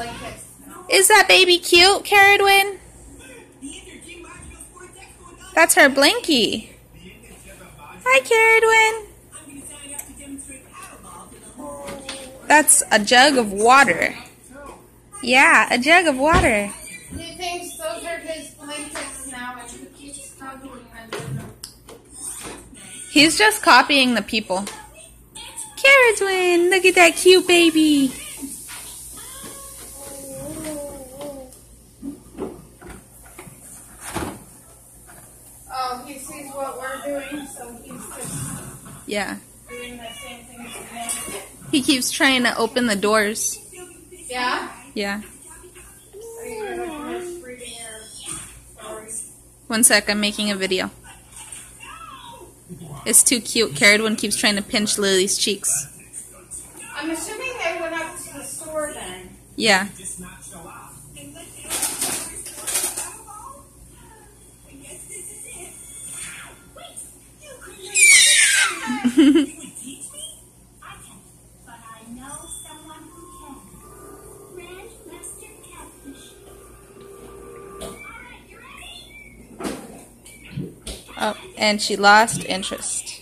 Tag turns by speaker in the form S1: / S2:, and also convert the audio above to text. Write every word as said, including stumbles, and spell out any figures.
S1: Is that baby cute, Caradwin? That's her blankie. Hi, Caradwin. That's a jug of water. Yeah, a jug of water.
S2: He thinks those are his blankets now, and he keeps snuggling under them.
S1: He's just copying the people. Caradwin, look at that cute baby.
S2: Oh, he sees what we're doing, so he's just
S1: Yeah.
S2: doing the same thing as me.
S1: He keeps trying to open the doors.
S2: Yeah?
S1: Yeah.
S2: Are you going to finish reading your stories?
S1: One sec, I'm making a video. It's too cute. Caradwin keeps trying to pinch Lily's cheeks.
S2: I'm assuming they went up to the store then.
S1: Yeah. Oh, and she lost interest.